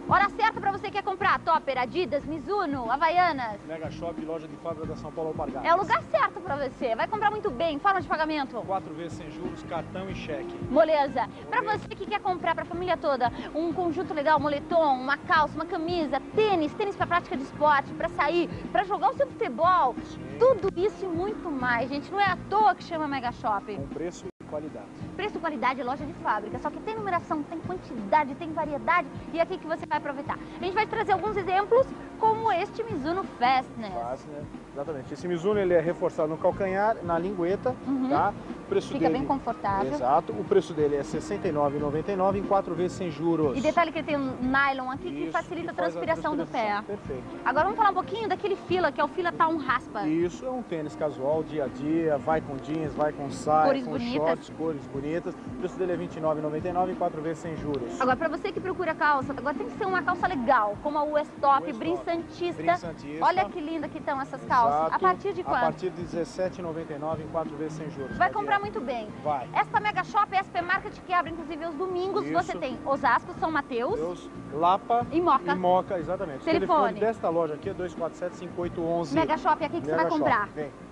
Hora certa para você que quer comprar Topper, Adidas, Mizuno, Havaianas. Mega Shop, loja de fábrica da São Paulo Alpargatas. É o lugar certo para você. Vai comprar muito bem. Forma de pagamento? 4 vezes sem juros, cartão e cheque. Moleza. Para você que quer comprar para a família toda um conjunto legal, moletom, uma calça, uma camisa, tênis para prática de esporte, para sair, para jogar o seu futebol. Sim. Tudo isso e muito mais, gente. Não é à toa que chama Mega Shop. Com preço e qualidade. Preço, qualidade, loja de fábrica. Só que tem numeração, tem quantidade, tem variedade. E é aqui que você vai aproveitar. A gente vai trazer alguns exemplos, como este Mizuno Fastness. Fastness, exatamente. Esse Mizuno ele é reforçado no calcanhar, na lingueta, tá? O preço Fica dele, bem confortável. Exato. O preço dele é R$ 69,99 em 4 vezes sem juros. E detalhe que ele tem um nylon aqui que Isso, facilita que a faz transpiração do pé. Perfeito. Agora vamos falar um pouquinho daquele fila, que é o Fila Town Raspa. Isso é um tênis casual, dia a dia, vai com jeans, vai com saia, Cores com bonitas. shorts, cores bonitas. O preço dele é R$ 29,99 em 4 vezes sem juros. Agora, para você que procura calça, agora tem que ser uma calça legal, como a US Top, Brim Santista. Brim Santista. Olha que linda que estão essas calças. Exato. A partir de quanto? A partir de R$ 17,99 em 4 vezes sem juros. Vai comprar muito bem. Vai. Esta Mega Shop é a SP Market que abre inclusive aos domingos. Isso. Você tem Osasco, São Mateus, Lapa e Moca. E Moca, exatamente. Telefone. O telefone desta loja aqui é 247-5811. Mega Shop é aqui que você vai comprar. Vem.